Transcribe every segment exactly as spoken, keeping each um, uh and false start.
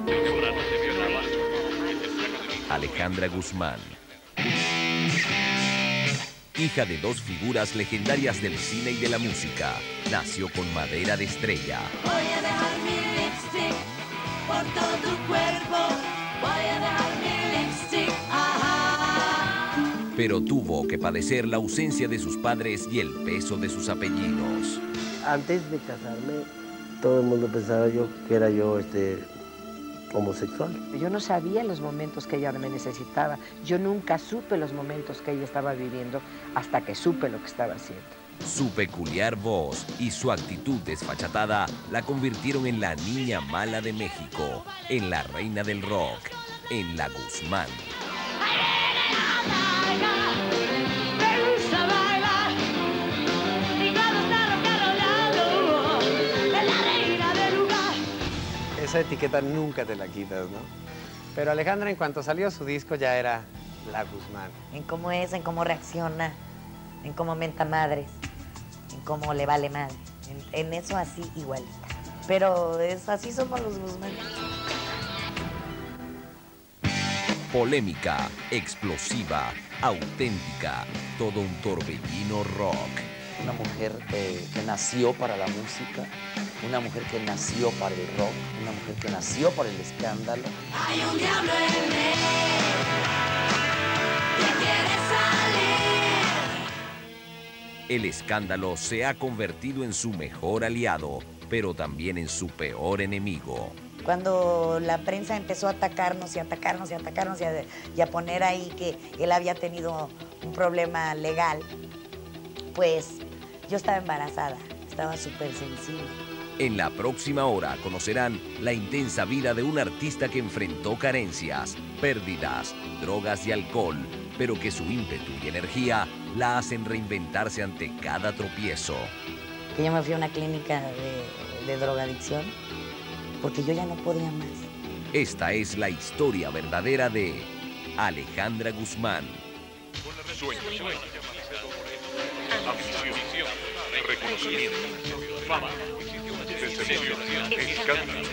Alejandra Guzmán, hija de dos figuras legendarias del cine y de la música, nació con madera de estrella. Voy a dejar mi lipstick por todo tu cuerpo. Voy a dejar mi lipstick, ajá. Pero tuvo que padecer la ausencia de sus padres y el peso de sus apellidos. Antes de casarme, todo el mundo pensaba yo que era yo este, homosexual. Yo no sabía los momentos que ella me necesitaba. Yo nunca supe los momentos que ella estaba viviendo hasta que supe lo que estaba haciendo. Su peculiar voz y su actitud desfachatada la convirtieron en la niña mala de México, en la reina del rock, en la Guzmán. Esa etiqueta nunca te la quitas, ¿no? Pero Alejandra, en cuanto salió su disco, ya era la Guzmán. En cómo es, en cómo reacciona, en cómo menta madres, en cómo le vale madre. En, en eso así igualita. Pero es, así somos los Guzmán. Polémica, explosiva, auténtica, todo un torbellino rock. Una mujer eh, que nació para la música, una mujer que nació para el rock, una mujer que nació para el escándalo. Hay un diablo en mí que quiere salir. El escándalo se ha convertido en su mejor aliado, pero también en su peor enemigo. Cuando la prensa empezó a atacarnos y atacarnos y atacarnos y a, y a poner ahí que él había tenido un problema legal, pues yo estaba embarazada, estaba súper sensible. En la próxima hora conocerán la intensa vida de un artista que enfrentó carencias, pérdidas, drogas y alcohol, pero que su ímpetu y energía la hacen reinventarse ante cada tropiezo. Que yo me fui a una clínica de, de drogadicción porque yo ya no podía más. Esta es la historia verdadera de Alejandra Guzmán. Sueño, ambición, reconocimiento, fama, decepción, escándalo.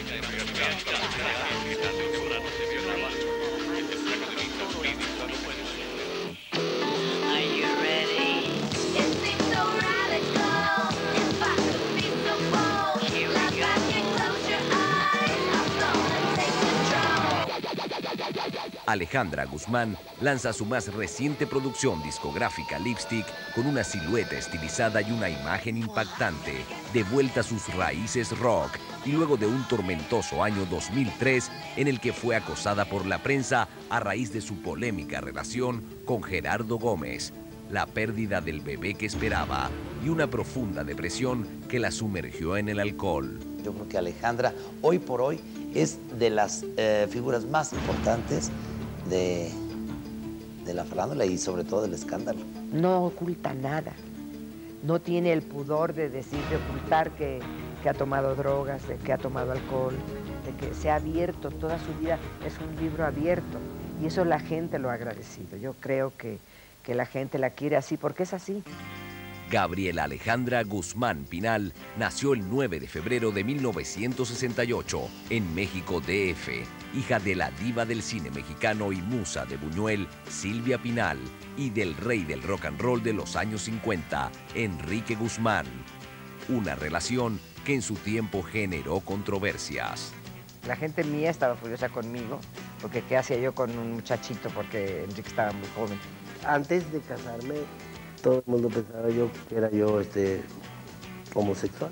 Alejandra Guzmán lanza su más reciente producción discográfica Lipstick con una silueta estilizada y una imagen impactante, de vuelta a sus raíces rock y luego de un tormentoso año dos mil tres en el que fue acosada por la prensa a raíz de su polémica relación con Gerardo Gómez, la pérdida del bebé que esperaba y una profunda depresión que la sumergió en el alcohol. Yo creo que Alejandra, hoy por hoy, es de las eh, figuras más importantes de, de la farándula y sobre todo del escándalo. No oculta nada. No tiene el pudor de decir, de ocultar que, que ha tomado drogas, de que ha tomado alcohol, de que se ha abierto toda su vida. Es un libro abierto y eso la gente lo ha agradecido. Yo creo que, que la gente la quiere así porque es así. Gabriela Alejandra Guzmán Pinal nació el nueve de febrero de mil novecientos sesenta y ocho en México D F, hija de la diva del cine mexicano y musa de Buñuel, Silvia Pinal, y del rey del rock and roll de los años cincuenta, Enrique Guzmán. Una relación que en su tiempo generó controversias. La gente mía estaba furiosa conmigo, porque qué hacía yo con un muchachito, porque Enrique estaba muy joven. Antes de casarme, todo el mundo pensaba yo que era yo este, homosexual.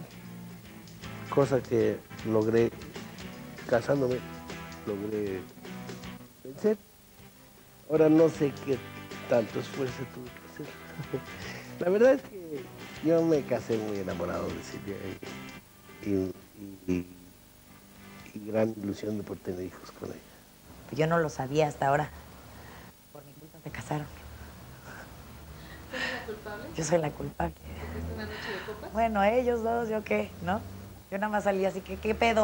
Cosa que logré, casándome, logré vencer. Ahora no sé qué tanto esfuerzo tuve que hacer. La verdad es que yo me casé muy enamorado de Silvia y, y, y, y gran ilusión de poder tener hijos con ella. Yo no lo sabía hasta ahora. Por mi culpa se casaron. ¿Eres la culpable? Yo soy la culpable. ¿Es una noche de copas? Bueno, ellos dos, ¿yo qué? ¿No? Yo nada más salí así que, ¿qué pedo?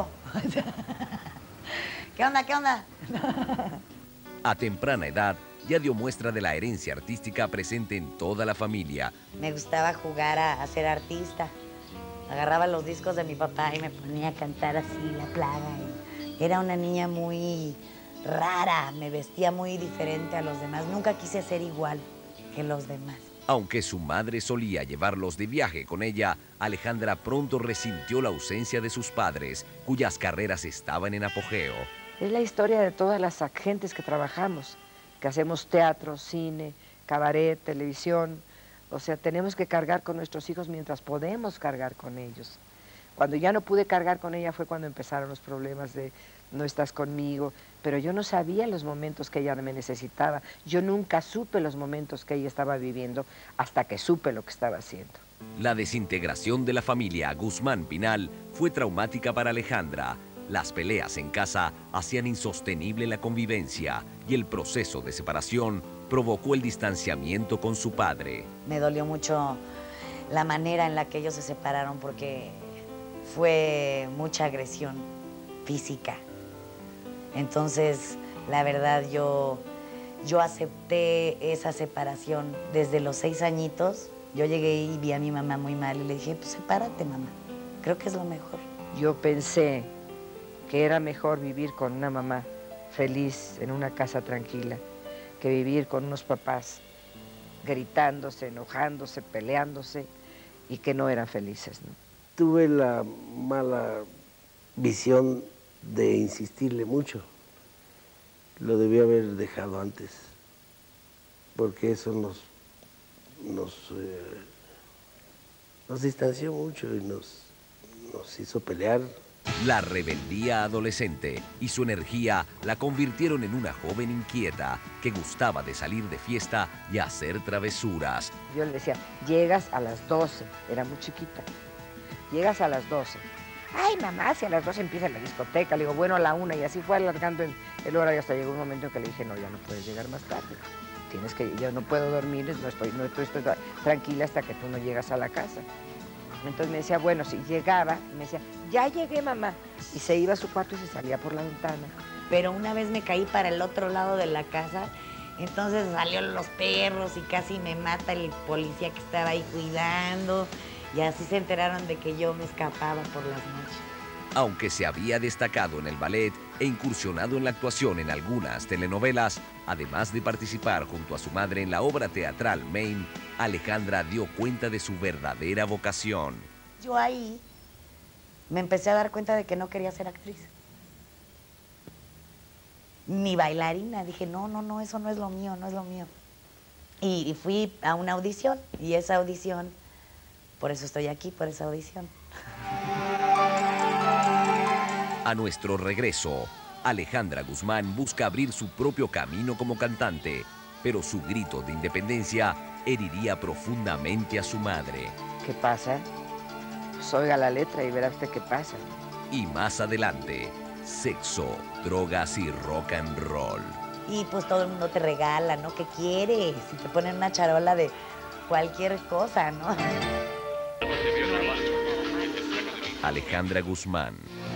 ¿Qué onda, qué onda? A temprana edad, ya dio muestra de la herencia artística presente en toda la familia. Me gustaba jugar a, a ser artista. Agarraba los discos de mi papá y me ponía a cantar así, La Plaga, y Era una niña muy rara, me vestía muy diferente a los demás. Nunca quise ser igual que los demás. Aunque su madre solía llevarlos de viaje con ella, Alejandra pronto resintió la ausencia de sus padres, cuyas carreras estaban en apogeo. Es la historia de todas las gentes que trabajamos, que hacemos teatro, cine, cabaret, televisión. O sea, tenemos que cargar con nuestros hijos mientras podemos cargar con ellos. Cuando ya no pude cargar con ella fue cuando empezaron los problemas de no estás conmigo, pero yo no sabía los momentos que ella me necesitaba. Yo nunca supe los momentos que ella estaba viviendo hasta que supe lo que estaba haciendo. La desintegración de la familia Guzmán Pinal fue traumática para Alejandra. Las peleas en casa hacían insostenible la convivencia y el proceso de separación provocó el distanciamiento con su padre. Me dolió mucho la manera en la que ellos se separaron porque fue mucha agresión física. Entonces, la verdad, yo, yo acepté esa separación desde los seis añitos. Yo llegué y vi a mi mamá muy mal y le dije, pues sepárate, mamá. Creo que es lo mejor. Yo pensé que era mejor vivir con una mamá feliz en una casa tranquila que vivir con unos papás gritándose, enojándose, peleándose y que no eran felices, ¿no? Tuve la mala visión de insistirle mucho. Lo debí haber dejado antes, porque eso nos, nos, eh, nos distanció mucho y nos, nos hizo pelear. La rebeldía adolescente y su energía la convirtieron en una joven inquieta que gustaba de salir de fiesta y hacer travesuras. Yo le decía, llegas a las doce, era muy chiquita, llegas a las doce. Ay, mamá, si a las doce empieza la discoteca. Le digo, bueno, a la una, y así fue alargando el, el horario hasta llegó un momento en que le dije, no, ya no puedes llegar más tarde. Tienes que, yo no puedo dormir, no estoy, no estoy, estoy tranquila hasta que tú no llegas a la casa. Entonces me decía, bueno, si llegaba, me decía, ya llegué, mamá. Y se iba a su cuarto y se salía por la ventana. Pero una vez me caí para el otro lado de la casa, entonces salieron los perros y casi me mata el policía que estaba ahí cuidando. Y así se enteraron de que yo me escapaba por las noches. Aunque se había destacado en el ballet e incursionado en la actuación en algunas telenovelas, además de participar junto a su madre en la obra teatral Maine, Alejandra dio cuenta de su verdadera vocación. Yo ahí me empecé a dar cuenta de que no quería ser actriz. Ni bailarina. Dije, no, no, no, eso no es lo mío, no es lo mío. Y, y fui a una audición, y esa audición, por eso estoy aquí, por esa audición. A nuestro regreso, Alejandra Guzmán busca abrir su propio camino como cantante, pero su grito de independencia heriría profundamente a su madre. ¿Qué pasa? Pues oiga la letra y verá usted qué pasa. Y más adelante, sexo, drogas y rock and roll. Y pues todo el mundo te regala, ¿no? ¿Qué quieres? Si te ponen una charola de cualquier cosa, ¿no? Alejandra Guzmán.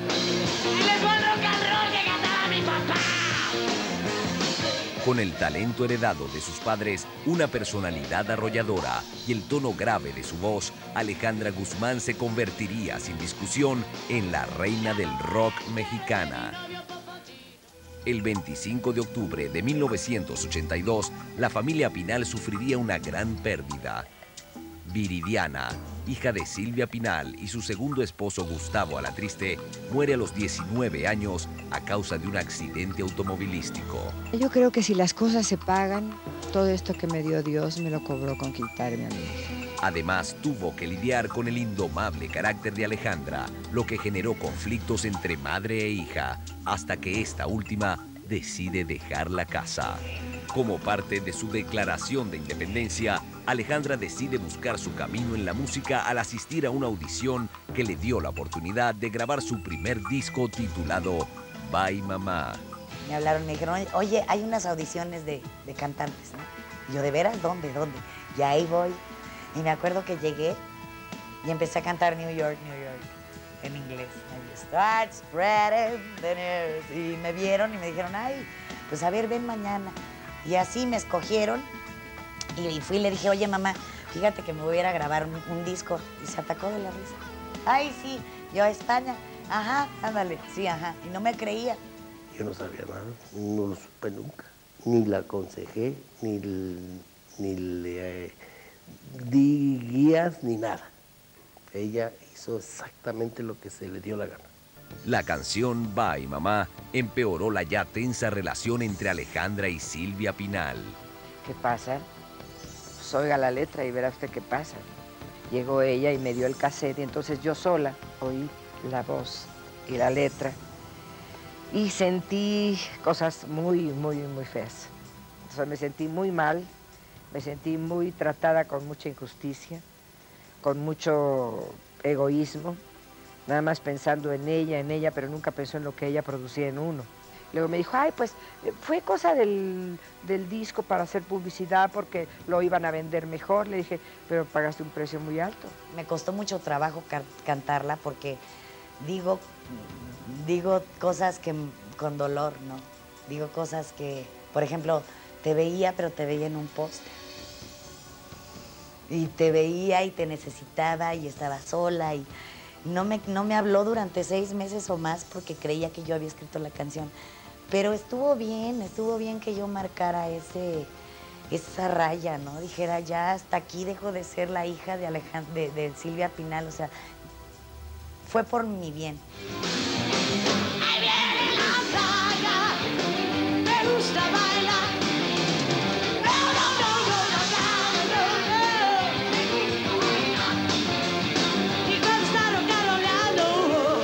Con el talento heredado de sus padres, una personalidad arrolladora y el tono grave de su voz, Alejandra Guzmán se convertiría sin discusión en la reina del rock mexicana. El veinticinco de octubre de mil novecientos ochenta y dos, la familia Pinal sufriría una gran pérdida. Viridiana, hija de Silvia Pinal y su segundo esposo Gustavo Alatriste, muere a los diecinueve años a causa de un accidente automovilístico. Yo creo que si las cosas se pagan, todo esto que me dio Dios me lo cobró con quitarme a mí. Además, tuvo que lidiar con el indomable carácter de Alejandra, lo que generó conflictos entre madre e hija, hasta que esta última decide dejar la casa. Como parte de su declaración de independencia, Alejandra decide buscar su camino en la música al asistir a una audición que le dio la oportunidad de grabar su primer disco titulado Bye Mamá. Me hablaron, me dijeron, oye, hay unas audiciones de, de cantantes, ¿no? Y yo, ¿de veras? ¿Dónde? ¿Dónde? Y ahí voy. Y me acuerdo que llegué y empecé a cantar New York, New York, en inglés. Start spreading the news. Y me vieron y me dijeron, ay, pues a ver, ven mañana. Y así me escogieron y fui y le dije, oye, mamá, fíjate que me voy a ir a grabar un, un disco. Y se atacó de la risa. Ay, sí, yo a España. Ajá, ándale, sí, ajá. Y no me creía. Yo no sabía nada, no lo supe nunca. Ni la aconsejé, ni, ni le eh, di guías, ni nada. Ella hizo exactamente lo que se le dio la gana. La canción Bye Mamá empeoró la ya tensa relación entre Alejandra y Silvia Pinal. ¿Qué pasa? Pues oiga la letra y verá usted qué pasa. Llegó ella y me dio el cassette y entonces yo sola oí la voz y la letra y sentí cosas muy, muy, muy feas. Entonces me sentí muy mal, me sentí muy tratada con mucha injusticia, con mucho egoísmo, nada más pensando en ella, en ella, pero nunca pensó en lo que ella producía en uno. Luego me dijo, ay, pues fue cosa del, del disco para hacer publicidad porque lo iban a vender mejor. Le dije, pero pagaste un precio muy alto. Me costó mucho trabajo ca cantarla porque digo, digo cosas que con dolor, ¿no? Digo cosas que, por ejemplo, te veía, pero te veía en un póster. Y te veía y te necesitaba y estaba sola y no me, no me habló durante seis meses o más porque creía que yo había escrito la canción. Pero estuvo bien, estuvo bien que yo marcara ese, esa raya, ¿no? Dijera, ya hasta aquí dejo de ser la hija de, Alejand de, de Silvia Pinal, o sea, fue por mi bien. Ahí viene la playa, me gusta bailar. No, no, no, no, no, no, no. Y cuando está rocaroleando,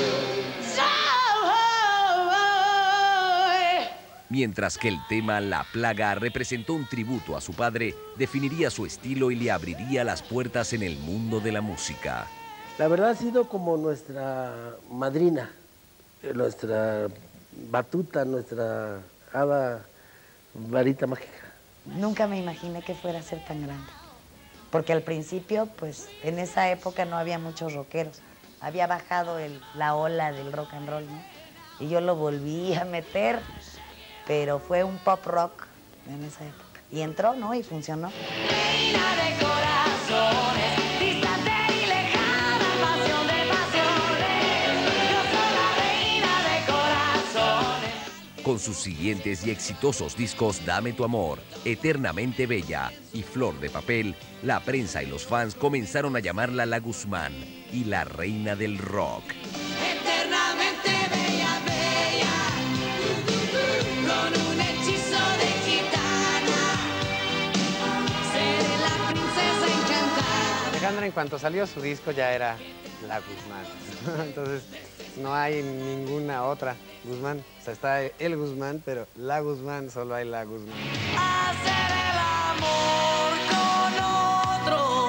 Mientras que el tema La Plaga representó un tributo a su padre, definiría su estilo y le abriría las puertas en el mundo de la música. La verdad ha sido como nuestra madrina, eh, nuestra batuta, nuestra hada varita mágica. Nunca me imaginé que fuera a ser tan grande. Porque al principio, pues, en esa época no había muchos rockeros. Había bajado el, la ola del rock and roll, ¿no? Y yo lo volví a meter, pero fue un pop rock en esa época. Y entró, ¿no? Y funcionó. reina de corazones, distante y lejana, pasión de pasiones. Yo soy la reina de corazones. Con sus siguientes y exitosos discos Dame tu amor, Eternamente Bella y Flor de Papel, la prensa y los fans comenzaron a llamarla La Guzmán y la reina del rock. Eternamente bella, bella, con un hechizo de gitana, seré la princesa encantada. Alejandra, en cuanto salió su disco, ya era la Guzmán. Entonces, no hay ninguna otra Guzmán. O sea, está el Guzmán, pero la Guzmán, solo hay la Guzmán. Hacer el amor con otro.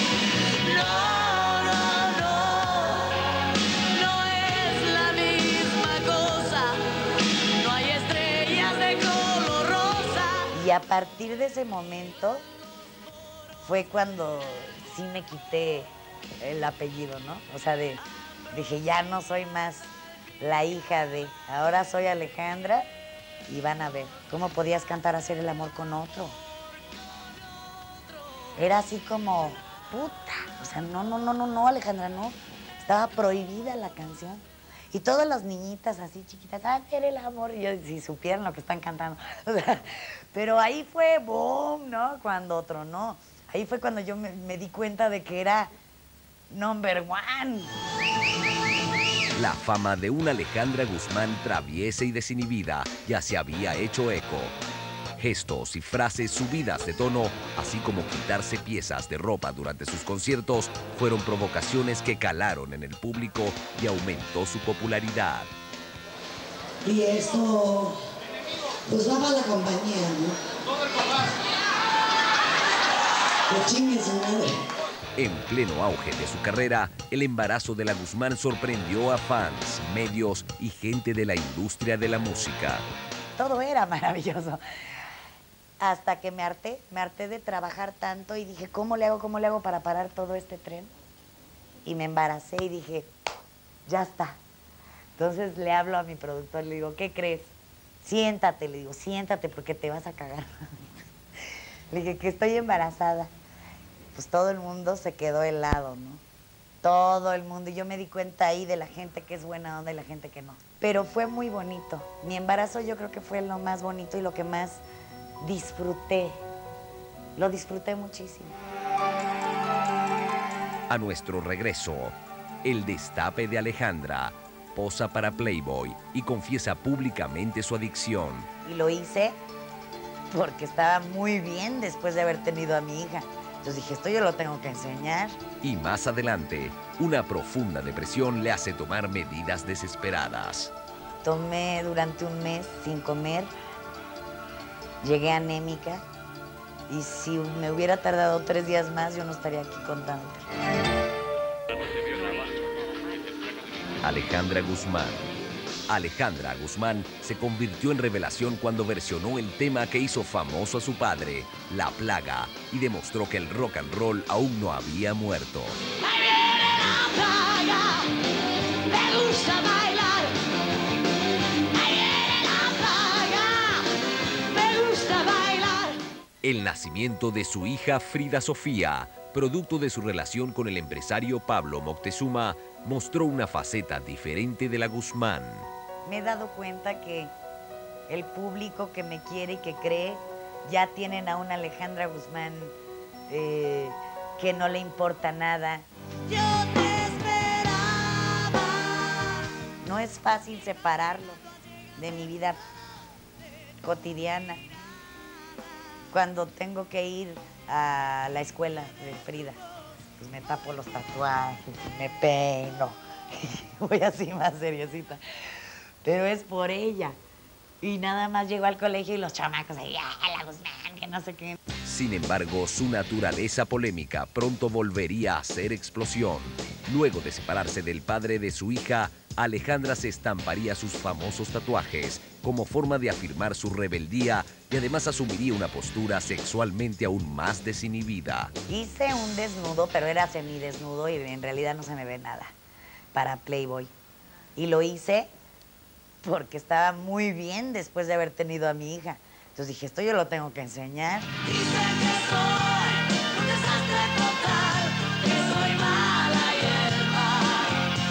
No, no, no. No es la misma cosa. No hay estrellas de color rosa. Y a partir de ese momento fue cuando sí me quité el apellido, ¿no? O sea, de, dije, ya no soy más la hija de, ahora soy Alejandra y van a ver cómo podías cantar Hacer el amor con otro. Era así como, puta, o sea, no, no, no, no, no, Alejandra, no. Estaba prohibida la canción. Y todas las niñitas así chiquitas, hacer el amor, y yo, si supieran lo que están cantando. O sea, pero ahí fue boom, ¿no? Cuando tronó. Ahí fue cuando yo me, me di cuenta de que era number one. La fama de una Alejandra Guzmán traviesa y desinhibida ya se había hecho eco. Gestos y frases subidas de tono, así como quitarse piezas de ropa durante sus conciertos, fueron provocaciones que calaron en el público y aumentó su popularidad. Y esto, pues va para la compañía, ¿no? Que chingue su madre. En pleno auge de su carrera, el embarazo de la Guzmán sorprendió a fans, medios y gente de la industria de la música. Todo era maravilloso. Hasta que me harté, me harté de trabajar tanto y dije, ¿cómo le hago, cómo le hago para parar todo este tren? Y me embaracé y dije, ya está. Entonces le hablo a mi productor, le digo, ¿qué crees? Siéntate, le digo, siéntate porque te vas a cagar. Le dije que estoy embarazada. Pues todo el mundo se quedó helado, ¿no? todo el mundo. Y yo me di cuenta ahí de la gente que es buena onda y la gente que no. Pero fue muy bonito. Mi embarazo yo creo que fue lo más bonito y lo que más disfruté. Lo disfruté muchísimo. A nuestro regreso, el destape de Alejandra. Posa para Playboy y confiesa públicamente su adicción. Y lo hice porque estaba muy bien después de haber tenido a mi hija. Entonces dije, esto yo lo tengo que enseñar. Y más adelante, una profunda depresión le hace tomar medidas desesperadas. Tomé durante un mes sin comer, llegué anémica y si me hubiera tardado tres días más yo no estaría aquí contándote. Alejandra Guzmán. Alejandra Guzmán se convirtió en revelación cuando versionó el tema que hizo famoso a su padre, La Plaga, y demostró que el rock and roll aún no había muerto. Ahí viene la plaga, me gusta bailar. Ahí viene la plaga, me gusta bailar. El nacimiento de su hija Frida Sofía, producto de su relación con el empresario Pablo Moctezuma, mostró una faceta diferente de la Guzmán. Me he dado cuenta que el público que me quiere y que cree ya tienen a una Alejandra Guzmán eh, que no le importa nada. Yo te esperaba. No es fácil separarlo de mi vida cotidiana. Cuando tengo que ir a la escuela de Frida, pues me tapo los tatuajes, me peino, voy así más seriecita. Pero es por ella. Y nada más llego al colegio y los chamacos ahí, ¡ah, la Guzmán, que no sé qué! Sin embargo, su naturaleza polémica pronto volvería a ser explosión. Luego de separarse del padre de su hija, Alejandra se estamparía sus famosos tatuajes como forma de afirmar su rebeldía y además asumiría una postura sexualmente aún más desinhibida. Hice un desnudo, pero era semidesnudo y en realidad no se me ve nada, para Playboy. Y lo hice porque estaba muy bien después de haber tenido a mi hija. Entonces dije, esto yo lo tengo que enseñar. Dicen que soy un desastre total, que soy mala hierba.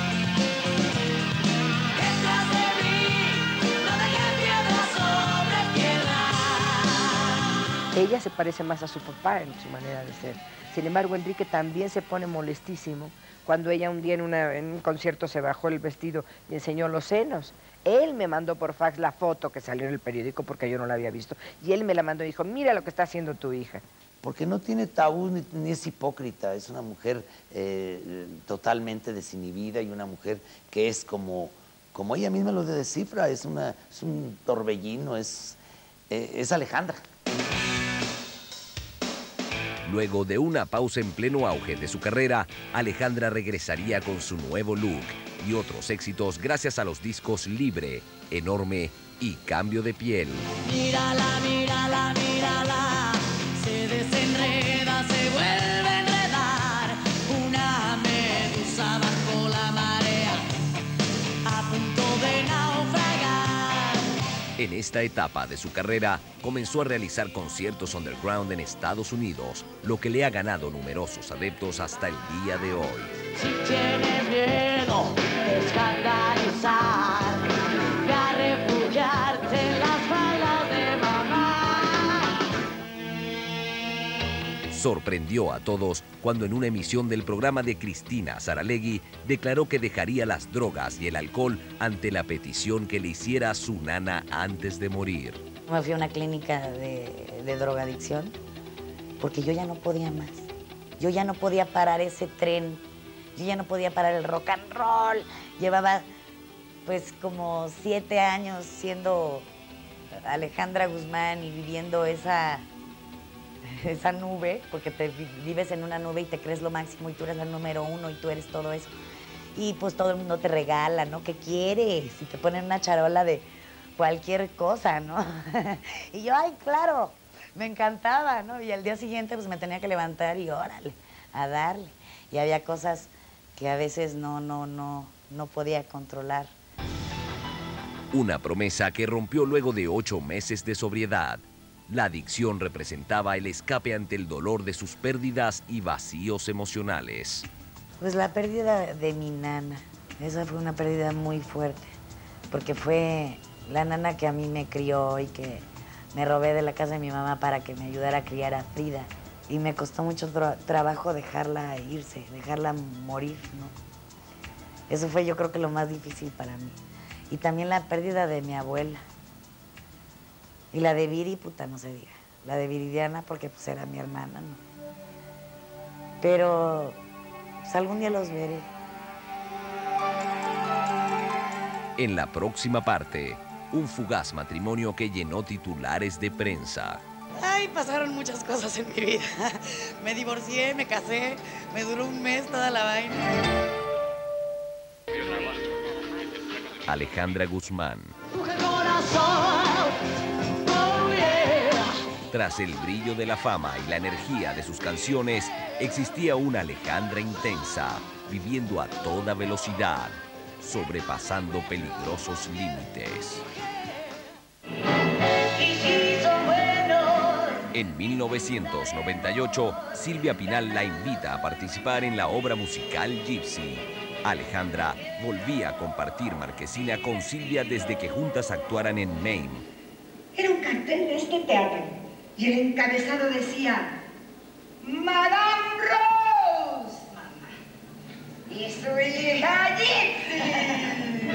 Detrás de mí no dejé piedra sobre piedra. Ella se parece más a su papá en su manera de ser. Sin embargo, Enrique también se pone molestísimo cuando ella un día en, una, en un concierto se bajó el vestido y enseñó los senos. Él me mandó por fax la foto que salió en el periódico porque yo no la había visto. Y él me la mandó y dijo, mira lo que está haciendo tu hija. Porque no tiene tabú ni, ni es hipócrita. Es una mujer eh, totalmente desinhibida y una mujer que es como, como ella misma lo descifra. Es, una, es un torbellino, es, eh, es Alejandra. Luego de una pausa en pleno auge de su carrera, Alejandra regresaría con su nuevo look y otros éxitos gracias a los discos Libre, Enorme y Cambio de Piel. Mírala, mírala, mírala, se desenreda, se vuelve a enredar, una medusa bajo la marea, a punto de naufragar. En esta etapa de su carrera, comenzó a realizar conciertos underground en Estados Unidos, lo que le ha ganado numerosos adeptos hasta el día de hoy. Si tienes miedo de escandalizar, ve a refugiarte en las faldas de mamá. Sorprendió a todos cuando en una emisión del programa de Cristina Saralegui declaró que dejaría las drogas y el alcohol ante la petición que le hiciera su nana antes de morir. Me fui a una clínica de, de drogadicción porque yo ya no podía más. Yo ya no podía parar ese tren. Yo ya no podía parar el rock and roll. Llevaba pues como siete años siendo Alejandra Guzmán y viviendo esa, esa nube, porque te vives en una nube y te crees lo máximo y tú eres la número uno y tú eres todo eso. Y pues todo el mundo te regala, ¿no? ¿Qué quieres? Y te ponen una charola de cualquier cosa, ¿no? Y yo, ay, claro, me encantaba, ¿no? Y al día siguiente pues me tenía que levantar y órale, a darle. Y había cosas que a veces no, no, no, no podía controlar. Una promesa que rompió luego de ocho meses de sobriedad. La adicción representaba el escape ante el dolor de sus pérdidas y vacíos emocionales. Pues la pérdida de mi nana, esa fue una pérdida muy fuerte, porque fue la nana que a mí me crió y que me robé de la casa de mi mamá para que me ayudara a criar a Frida. Y me costó mucho tra trabajo dejarla irse, dejarla morir, ¿no? Eso fue yo creo que lo más difícil para mí. Y también la pérdida de mi abuela. Y la de Viri, puta, no se diga. La de Viridiana, porque pues era mi hermana, ¿no? Pero pues, algún día los veré. En la próxima parte, un fugaz matrimonio que llenó titulares de prensa. Ay, pasaron muchas cosas en mi vida. Me divorcié, me casé, me duró un mes toda la vaina. Alejandra Guzmán. Tras el brillo de la fama y la energía de sus canciones, existía una Alejandra intensa, viviendo a toda velocidad, sobrepasando peligrosos límites. En mil novecientos noventa y ocho, Silvia Pinal la invita a participar en la obra musical Gypsy. Alejandra volvía a compartir Marquesina con Silvia desde que juntas actuaran en Maine. Era un cartel de este teatro y el encabezado decía Madame Rose, mamá, y su hija Gypsy.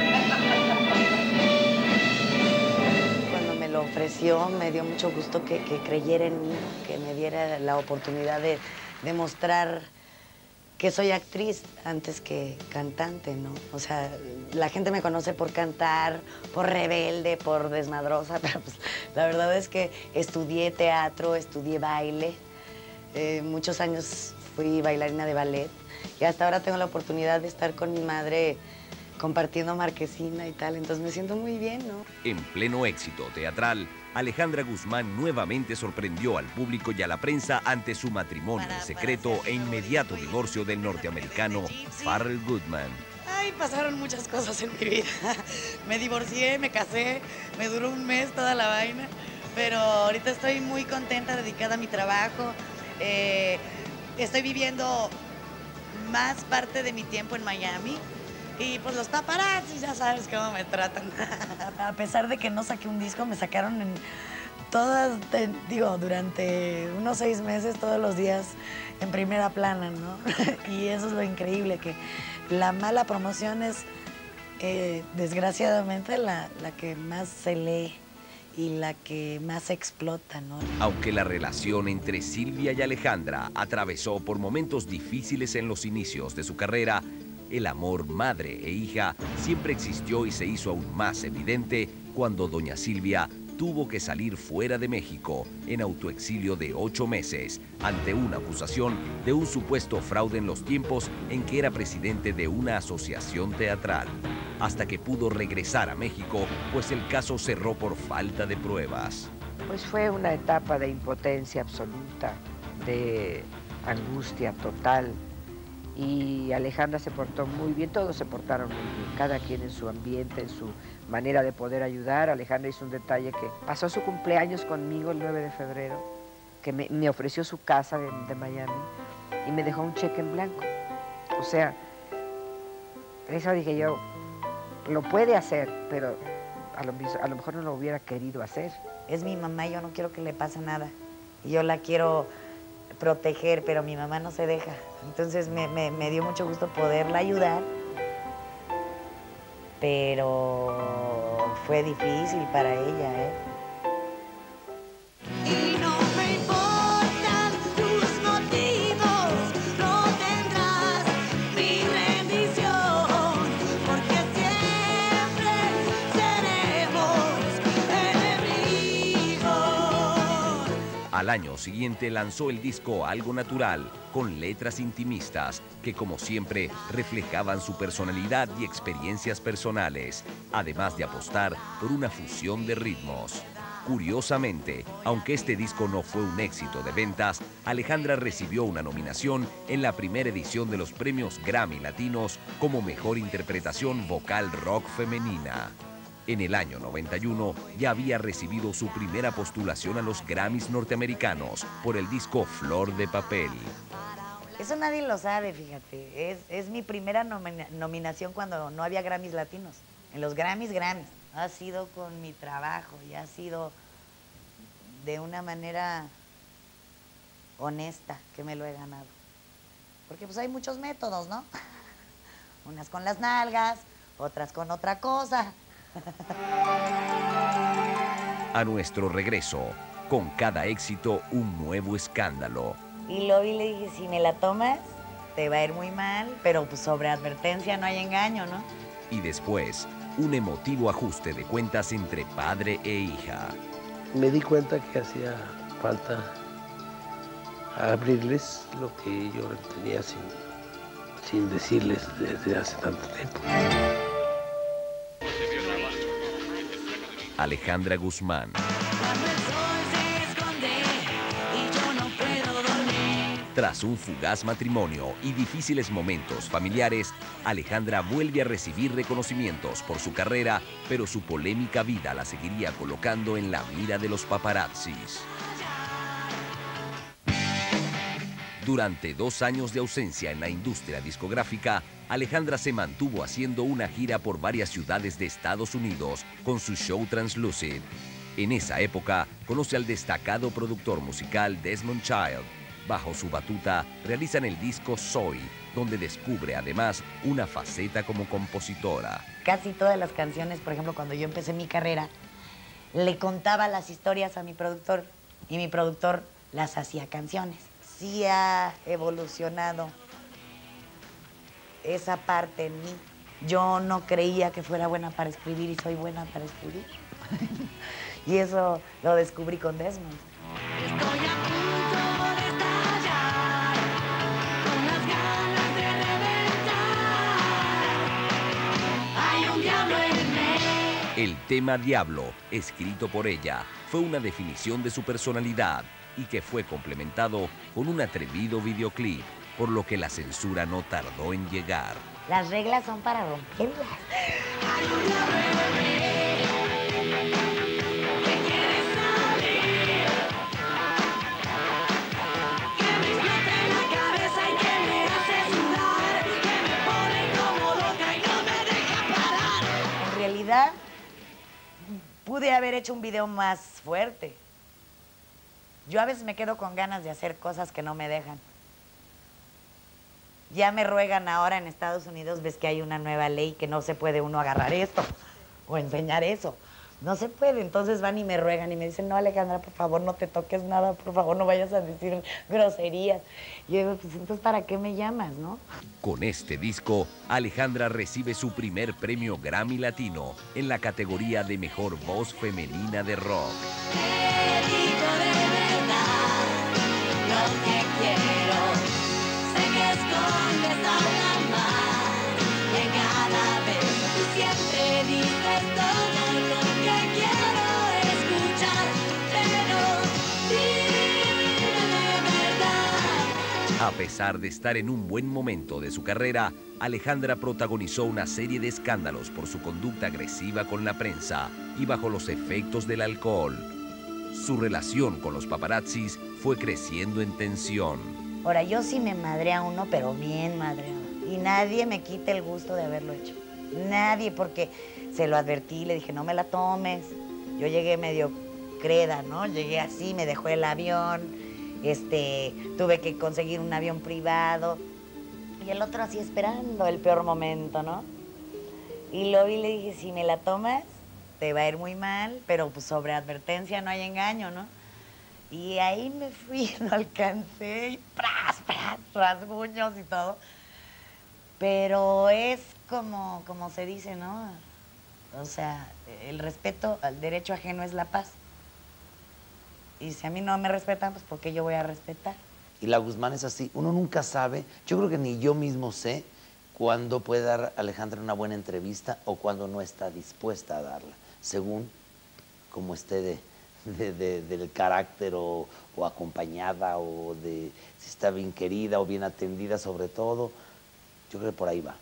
Cuando me lo ofreció, me dio mucho gusto que, que creyera en mí, que me diera la oportunidad de demostrar que soy actriz antes que cantante, ¿no? O sea, la gente me conoce por cantar, por rebelde, por desmadrosa, pero pues la verdad es que estudié teatro, estudié baile, eh, muchos años fui bailarina de ballet y hasta ahora tengo la oportunidad de estar con mi madre compartiendo Marquesina y tal, entonces me siento muy bien, ¿no? En pleno éxito teatral, Alejandra Guzmán nuevamente sorprendió al público y a la prensa ante su matrimonio en secreto e inmediato divorcio del norteamericano Pharrell Goodman. Ay, pasaron muchas cosas en mi vida. Me divorcié, me casé, me duró un mes toda la vaina, pero ahorita estoy muy contenta, dedicada a mi trabajo. Eh, estoy viviendo más parte de mi tiempo en Miami. Y pues los paparazzi ya sabes cómo me tratan. A pesar de que no saqué un disco, me sacaron en todas, te, digo, durante unos seis meses, todos los días en primera plana, ¿no? Y eso es lo increíble, que la mala promoción es, eh, desgraciadamente, la, la que más se lee y la que más se explota, ¿no? Aunque la relación entre Silvia y Alejandra atravesó por momentos difíciles en los inicios de su carrera, el amor madre e hija siempre existió y se hizo aún más evidente cuando doña Silvia tuvo que salir fuera de México en autoexilio de ocho meses ante una acusación de un supuesto fraude en los tiempos en que era presidente de una asociación teatral, hasta que pudo regresar a México, pues el caso cerró por falta de pruebas. Pues fue una etapa de impotencia absoluta, de angustia total. Y Alejandra se portó muy bien, todos se portaron muy bien, cada quien en su ambiente, en su manera de poder ayudar. Alejandra hizo un detalle que pasó su cumpleaños conmigo el nueve de febrero, que me, me ofreció su casa de, de Miami y me dejó un cheque en blanco. O sea, eso dije yo, lo puede hacer, pero a lo, a lo mejor no lo hubiera querido hacer. Es mi mamá y yo no quiero que le pase nada. Y yo la quiero proteger, pero mi mamá no se deja. Entonces me, me, me dio mucho gusto poderla ayudar, pero fue difícil para ella, ¿eh? Y no me importan tus motivos, no tendrás mi rendición, porque siempre seremos enemigos. Al año siguiente lanzó el disco Algo Natural, con letras intimistas que, como siempre, reflejaban su personalidad y experiencias personales, además de apostar por una fusión de ritmos. Curiosamente, aunque este disco no fue un éxito de ventas, Alejandra recibió una nominación en la primera edición de los premios Grammy Latinos como Mejor Interpretación Vocal Rock Femenina. En el año noventa y uno ya había recibido su primera postulación a los Grammys norteamericanos por el disco Flor de Papel. Eso nadie lo sabe, fíjate. Es, es mi primera nomina- nominación cuando no había Grammys latinos. En los Grammys, Grammys. Ha sido con mi trabajo y ha sido de una manera honesta que me lo he ganado. Porque pues hay muchos métodos, ¿no? Unas con las nalgas, otras con otra cosa. A nuestro regreso, con cada éxito un nuevo escándalo. Y lo vi y le dije, si me la tomas, te va a ir muy mal, pero pues sobre advertencia no hay engaño, ¿no? Y después, un emotivo ajuste de cuentas entre padre e hija. Me di cuenta que hacía falta abrirles lo que yo tenía sin, sin decirles desde hace tanto tiempo. Alejandra Guzmán. Tras un fugaz matrimonio y difíciles momentos familiares, Alejandra vuelve a recibir reconocimientos por su carrera, pero su polémica vida la seguiría colocando en la mira de los paparazzis. Durante dos años de ausencia en la industria discográfica, Alejandra se mantuvo haciendo una gira por varias ciudades de Estados Unidos con su show Translucid. En esa época, conoce al destacado productor musical Desmond Child. Bajo su batuta, realizan el disco Soy, donde descubre además una faceta como compositora. Casi todas las canciones, por ejemplo, cuando yo empecé mi carrera, le contaba las historias a mi productor y mi productor las hacía canciones. Sí ha evolucionado esa parte en mí. Yo no creía que fuera buena para escribir y soy buena para escribir. Y eso lo descubrí con Desmond. Estoy a punto de estallar, con las ganas de reventar. Hay un diablo en mí. El tema Diablo, escrito por ella, fue una definición de su personalidad y que fue complementado con un atrevido videoclip, por lo que la censura no tardó en llegar. Las reglas son para romperlas. Hay un diablo en mí que quiere salir, que me explota en la cabeza y que me hace sudar, que me pone como loca y no me deja parar. En realidad, pude haber hecho un video más fuerte. Yo a veces me quedo con ganas de hacer cosas que no me dejan. Ya me ruegan ahora en Estados Unidos, ves que hay una nueva ley que no se puede uno agarrar esto o enseñar eso. No se puede, entonces van y me ruegan y me dicen, no, Alejandra, por favor, no te toques nada, por favor, no vayas a decir groserías. Y yo digo, pues entonces, ¿para qué me llamas, no? Con este disco, Alejandra recibe su primer premio Grammy Latino en la categoría de Mejor Voz Femenina de Rock. Te digo de verdad lo que quiero. Sé que escondes a la mar y en cada beso tú siempre dices todo lo que quiero escuchar, pero dime de verdad. A pesar de estar en un buen momento de su carrera, Alejandra protagonizó una serie de escándalos por su conducta agresiva con la prensa y bajo los efectos del alcohol. Su relación con los paparazzis fue creciendo en tensión. Ahora, yo sí me madré a uno, pero bien madreado. Y nadie me quita el gusto de haberlo hecho. Nadie, porque se lo advertí, le dije, no me la tomes. Yo llegué medio creda, ¿no? Llegué así, me dejó el avión, este, tuve que conseguir un avión privado. Y el otro así esperando el peor momento, ¿no? Y lo vi y le dije, si me la tomas, te va a ir muy mal, pero pues sobre advertencia no hay engaño, ¿no? Y ahí me fui, no alcancé, y pras, pras, rasguños y todo. Pero es como, como se dice, ¿no? O sea, el respeto al derecho ajeno es la paz. Y si a mí no me respetan, pues ¿por qué yo voy a respetar? Y la Guzmán es así, uno nunca sabe, yo creo que ni yo mismo sé cuándo puede dar Alejandra una buena entrevista o cuándo no está dispuesta a darla, según como esté de, de, de, del carácter o, o acompañada o de si está bien querida o bien atendida sobre todo, yo creo que por ahí va.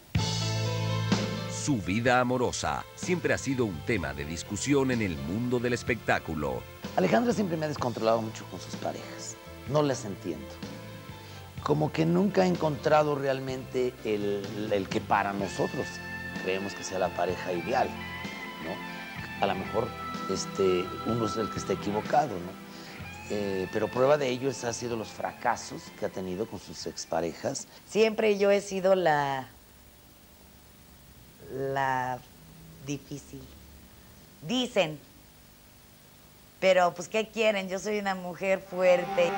Su vida amorosa siempre ha sido un tema de discusión en el mundo del espectáculo. Alejandra siempre me ha descontrolado mucho con sus parejas, no las entiendo. como que nunca ha encontrado realmente el, el que para nosotros creemos que sea la pareja ideal, ¿no? A lo mejor este, uno es el que está equivocado, ¿no? Eh, pero prueba de ello es, ha sido los fracasos que ha tenido con sus exparejas. Siempre yo he sido la, la difícil. Dicen, pero pues ¿qué quieren? Yo soy una mujer fuerte.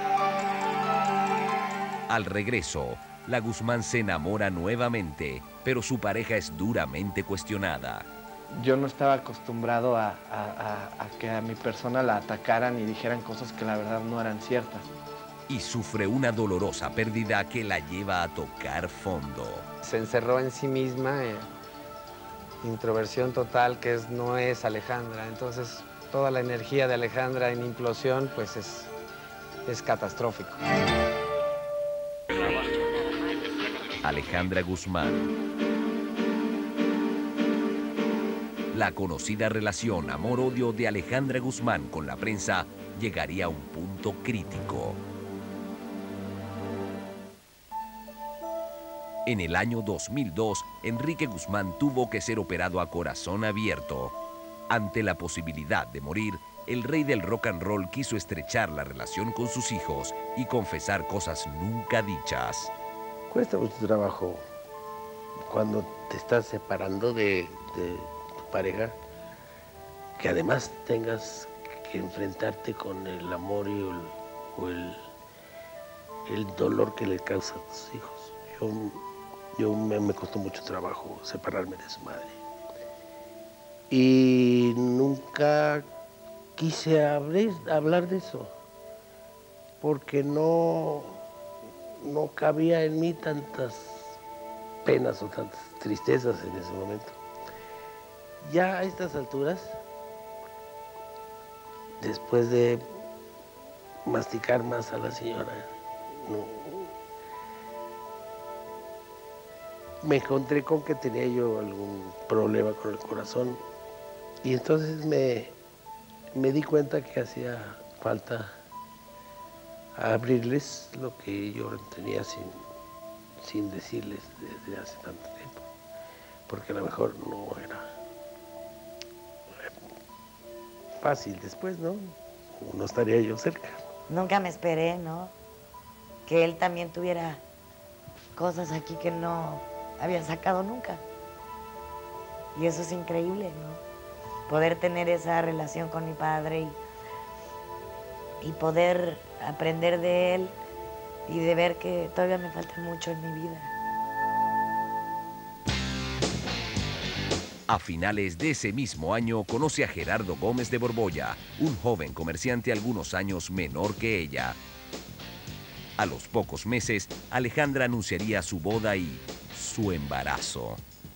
Al regreso, la Guzmán se enamora nuevamente, pero su pareja es duramente cuestionada. Yo no estaba acostumbrado a, a, a, a que a mi persona la atacaran y dijeran cosas que la verdad no eran ciertas. Y sufre una dolorosa pérdida que la lleva a tocar fondo. Se encerró en sí misma, eh, introversión total, que es, no es Alejandra. Entonces, toda la energía de Alejandra en implosión, pues es, es catastrófico. Alejandra Guzmán. La conocida relación amor-odio de Alejandra Guzmán con la prensa llegaría a un punto crítico. En el año dos mil dos, Enrique Guzmán tuvo que ser operado a corazón abierto. Ante la posibilidad de morir, el rey del rock and roll quiso estrechar la relación con sus hijos y confesar cosas nunca dichas. Cuesta mucho trabajo cuando te estás separando de, de tu pareja, que además tengas que enfrentarte con el amor y el, o el, el dolor que le causa a tus hijos. Yo, yo me, me costó mucho trabajo separarme de su madre. Y nunca quise abrir, hablar de eso, porque no, no cabía en mí tantas penas o tantas tristezas en ese momento. Ya a estas alturas, después de masticar más a la señora, no, me encontré con que tenía yo algún problema con el corazón y entonces me, me di cuenta que hacía falta abrirles lo que yo tenía sin, sin decirles desde hace tanto tiempo, porque a lo mejor no era fácil después, ¿no? No estaría yo cerca. Nunca me esperé, ¿no? Que él también tuviera cosas aquí que no había sacado nunca. Y eso es increíble, ¿no? Poder tener esa relación con mi padre y, y poder aprender de él y de ver que todavía me falta mucho en mi vida. A finales de ese mismo año conoce a Gerardo Gómez de Borbolla, un joven comerciante algunos años menor que ella. A los pocos meses, Alejandra anunciaría su boda y su embarazo.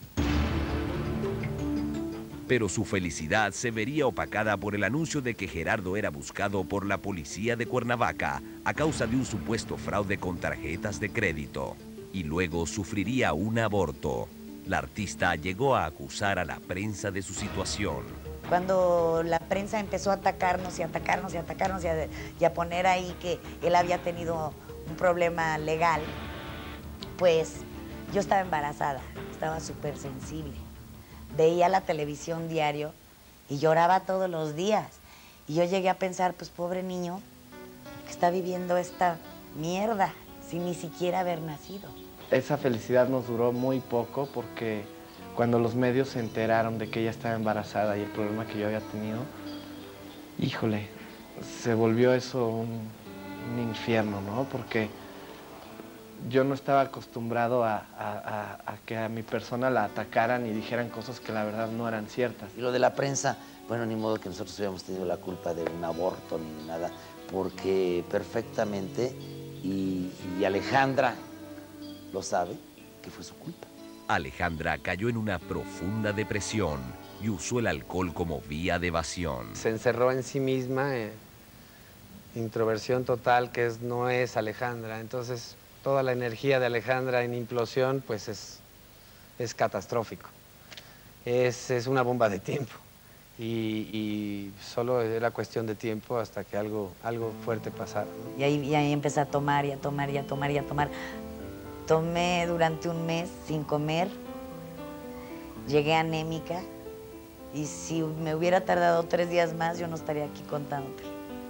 Pero su felicidad se vería opacada por el anuncio de que Gerardo era buscado por la policía de Cuernavaca a causa de un supuesto fraude con tarjetas de crédito. Y luego sufriría un aborto. La artista llegó a acusar a la prensa de su situación. Cuando la prensa empezó a atacarnos y atacarnos y atacarnos y a, y a poner ahí que él había tenido un problema legal, pues yo estaba embarazada, estaba súper sensible. Veía la televisión diario y lloraba todos los días. Y yo llegué a pensar, pues pobre niño, que está viviendo esta mierda sin ni siquiera haber nacido. Esa felicidad nos duró muy poco porque cuando los medios se enteraron de que ella estaba embarazada y el problema que yo había tenido, híjole, se volvió eso un, un infierno, ¿no? Porque yo no estaba acostumbrado a, a, a, a que a mi persona la atacaran y dijeran cosas que la verdad no eran ciertas. Y lo de la prensa, bueno, ni modo que nosotros hubiéramos tenido la culpa de un aborto ni nada, porque perfectamente, y, y Alejandra lo sabe, que fue su culpa. Alejandra cayó en una profunda depresión y usó el alcohol como vía de evasión. Se encerró en sí misma, eh, introversión total, que es, no es Alejandra. Entonces, toda la energía de Alejandra en implosión, pues es, es catastrófico. Es, es una bomba de tiempo. y, y solo era cuestión de tiempo hasta que algo, algo fuerte pasara. Y ahí, y ahí empecé a tomar y a tomar y a tomar y a tomar. Tomé durante un mes sin comer, llegué anémica y si me hubiera tardado tres días más yo no estaría aquí contándote.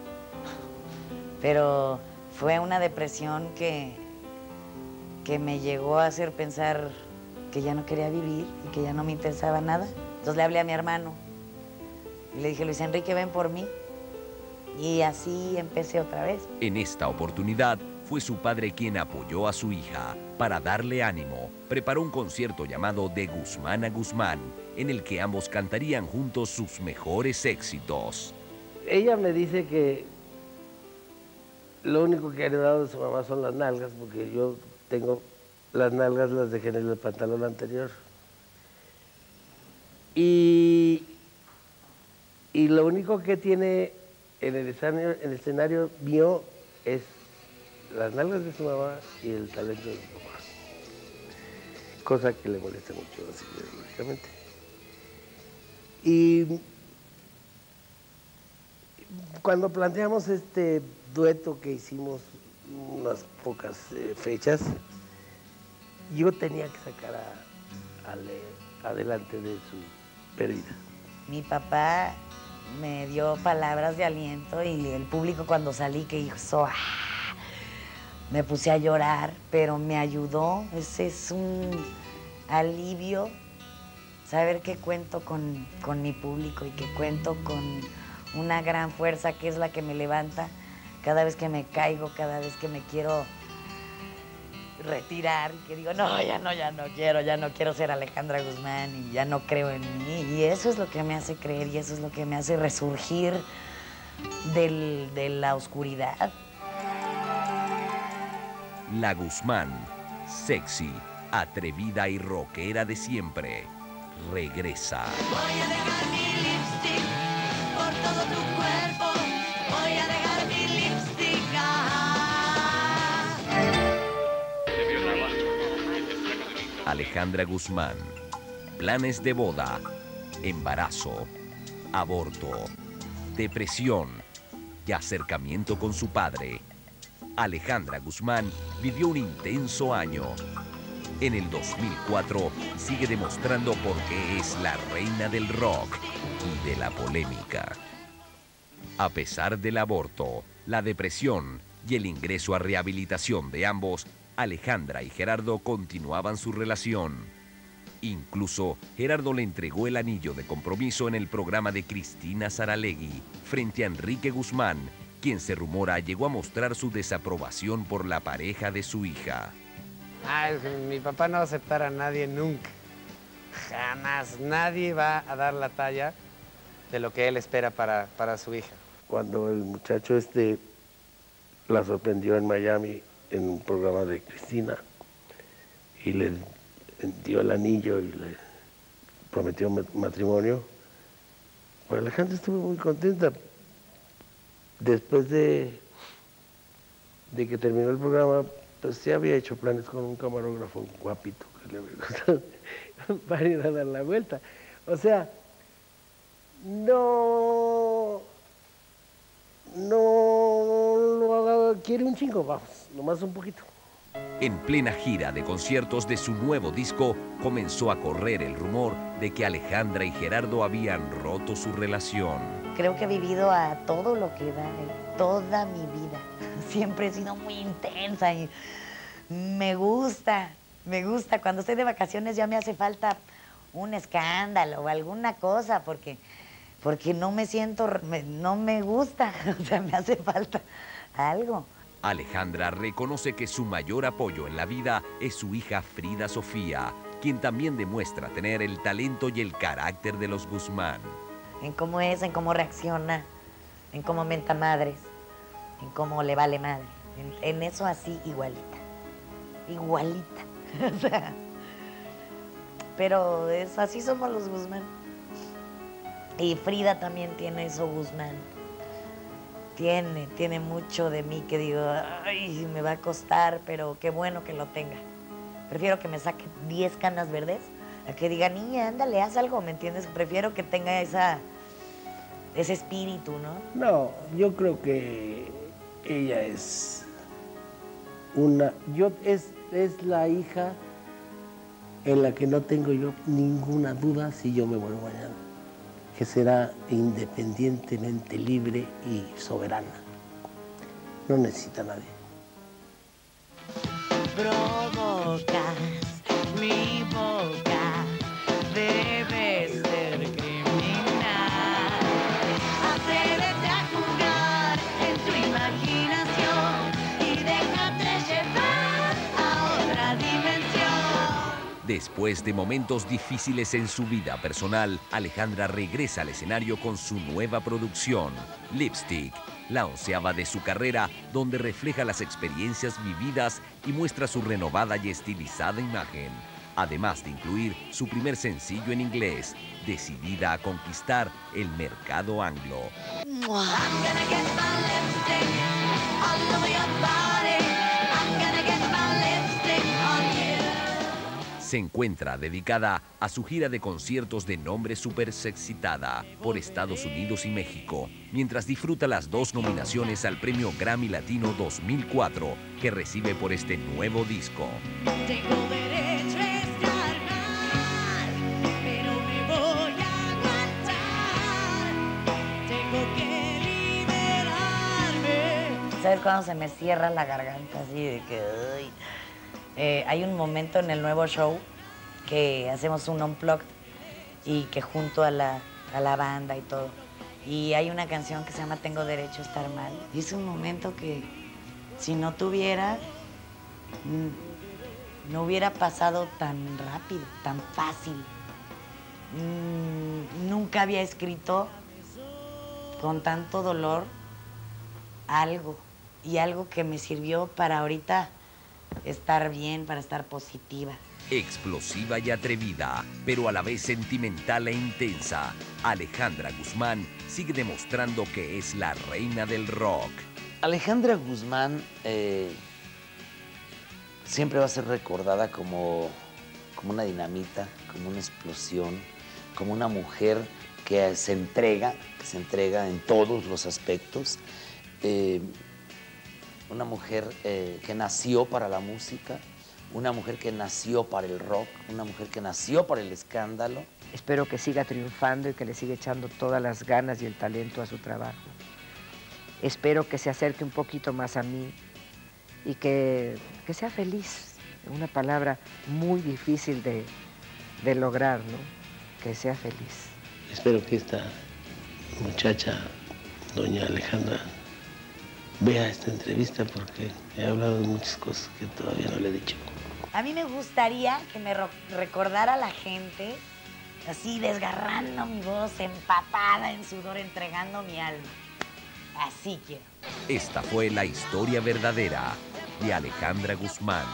Pero fue una depresión que, que me llegó a hacer pensar que ya no quería vivir y que ya no me interesaba nada. Entonces le hablé a mi hermano y le dije, Luis Enrique, ven por mí. Y así empecé otra vez. En esta oportunidad fue su padre quien apoyó a su hija. Para darle ánimo, preparó un concierto llamado De Guzmán a Guzmán, en el que ambos cantarían juntos sus mejores éxitos. Ella me dice que lo único que ha heredado de su mamá son las nalgas, porque yo tengo las nalgas, las dejé en el pantalón anterior. Y, y lo único que tiene en el escenario, en el escenario mío es las nalgas de su mamá y el talento de su papá. Cosa que le molesta mucho, así, lógicamente. Y cuando planteamos este dueto que hicimos unas pocas eh, fechas, yo tenía que sacar a, a Ale adelante de su pérdida. Mi papá me dio palabras de aliento y el público cuando salí que hizo, ¡ah! Me puse a llorar, pero me ayudó. Ese es un alivio, saber que cuento con, con mi público y que cuento con una gran fuerza que es la que me levanta cada vez que me caigo, cada vez que me quiero retirar, que digo, no, ya no, ya no quiero, ya no quiero ser Alejandra Guzmán y ya no creo en mí. Y eso es lo que me hace creer y eso es lo que me hace resurgir del, de la oscuridad. La Guzmán, sexy, atrevida y rockera de siempre, regresa. Voy a dejar mi lipstick por todo tu cuerpo. Voy a dejar mi lipstick. Ah. Alejandra Guzmán, planes de boda, embarazo, aborto, depresión y acercamiento con su padre. Alejandra Guzmán vivió un intenso año. En el dos mil cuatro sigue demostrando por qué es la reina del rock y de la polémica. A pesar del aborto, la depresión y el ingreso a rehabilitación de ambos, Alejandra y Gerardo continuaban su relación. Incluso, Gerardo le entregó el anillo de compromiso en el programa de Cristina Saralegui, frente a Enrique Guzmán, quien se rumora llegó a mostrar su desaprobación por la pareja de su hija. Ah, es que mi papá no va a aceptar a nadie nunca. Jamás. Nadie va a dar la talla de lo que él espera para, para su hija. Cuando el muchacho este la sorprendió en Miami en un programa de Cristina y le dio el anillo y le prometió matrimonio, pues la gente estuvo muy contenta. Después de, de que terminó el programa, pues sí había hecho planes con un camarógrafo guapito que le había gustado para ir a dar la vuelta. O sea, no, no lo haga, quiere un chingo, vamos, nomás un poquito. En plena gira de conciertos de su nuevo disco, comenzó a correr el rumor de que Alejandra y Gerardo habían roto su relación. Creo que he vivido a todo lo que da, eh, toda mi vida. Siempre he sido muy intensa y me gusta, me gusta. Cuando estoy de vacaciones ya me hace falta un escándalo o alguna cosa porque, porque no me siento, me, no me gusta, o sea, me hace falta algo. Alejandra reconoce que su mayor apoyo en la vida es su hija Frida Sofía, quien también demuestra tener el talento y el carácter de los Guzmán. En cómo es, en cómo reacciona, en cómo menta madres, en cómo le vale madre. En, en eso así, igualita. Igualita. O sea, pero es, así somos los Guzmán. Y Frida también tiene eso, Guzmán. Tiene, tiene mucho de mí que digo, ay, me va a costar, pero qué bueno que lo tenga. Prefiero que me saque diez canas verdes a que diga, niña, ándale, haz algo, ¿me entiendes? Prefiero que tenga esa, ese espíritu, ¿no? No, yo creo que ella es una, yo es, es la hija en la que no tengo yo ninguna duda si yo me muero mañana, que será independientemente libre y soberana. No necesita a nadie. Provocas mi boca, debes ser criminal. Atrévete a jugar en tu imaginación y déjate llevar a otra dimensión. Después de momentos difíciles en su vida personal, Alejandra regresa al escenario con su nueva producción, Lipstick, la onceava de su carrera, donde refleja las experiencias vividas y muestra su renovada y estilizada imagen. Además de incluir su primer sencillo en inglés, decidida a conquistar el mercado anglo. I'm gonna get my lipstick all over your body. I'm gonna get my lipstick on you. Se encuentra dedicada a su gira de conciertos de nombre Super Sexcitada por Estados Unidos y México, mientras disfruta las dos nominaciones al Premio Grammy Latino dos mil cuatro que recibe por este nuevo disco. Tengo derecho a estar mal, pero me voy a aguantar. Tengo que liberarme. ¿Sabes cuando se me cierra la garganta así de que... Uy. Eh, hay un momento en el nuevo show que hacemos un unplugged y que junto a la, a la banda y todo. Y hay una canción que se llama Tengo Derecho a Estar Mal. Y es un momento que si no tuviera, mm, no hubiera pasado tan rápido, tan fácil. Mm, nunca había escrito con tanto dolor algo. Y algo que me sirvió para ahorita estar bien, para estar positiva. Explosiva y atrevida, pero a la vez sentimental e intensa, Alejandra Guzmán sigue demostrando que es la reina del rock. Alejandra Guzmán eh, siempre va a ser recordada como, como una dinamita, como una explosión, como una mujer que se entrega, que se entrega en todos los aspectos. Eh, una mujer eh, que nació para la música, una mujer que nació para el rock, una mujer que nació para el escándalo. Espero que siga triunfando y que le siga echando todas las ganas y el talento a su trabajo. Espero que se acerque un poquito más a mí y que, que sea feliz. Una palabra muy difícil de, de lograr, ¿no? Que sea feliz. Espero que esta muchacha, doña Alejandra, vea esta entrevista porque he hablado de muchas cosas que todavía no le he dicho. A mí me gustaría que me recordara la gente así desgarrando mi voz, empapada en sudor, entregando mi alma. Así quiero. Esta fue la historia verdadera de Alejandra Guzmán.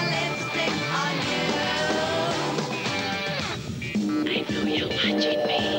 I know you're watching me.